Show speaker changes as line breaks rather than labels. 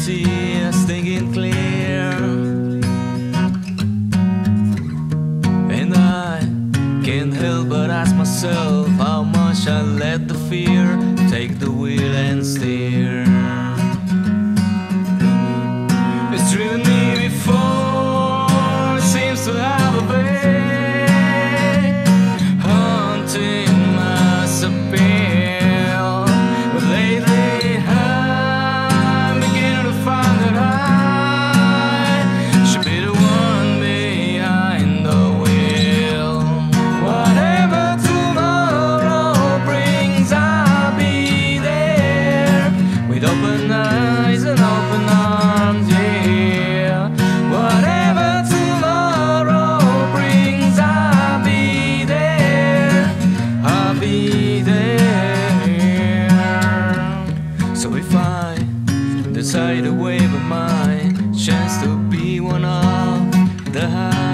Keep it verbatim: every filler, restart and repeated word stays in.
see us thinking clear, and I can't help but ask myself how much I let the fear take the wheel and steer. It's driven me before, it seems to have a way, haunting mass appeal. But lately I'm beginning to find that I should be the one behind the wheel. Whatever tomorrow brings, I'll be there with open eyes and open arms, yeah. Whatever tomorrow brings, I'll be there, I'll be there. So if I decide to wave at my chance to be one of the high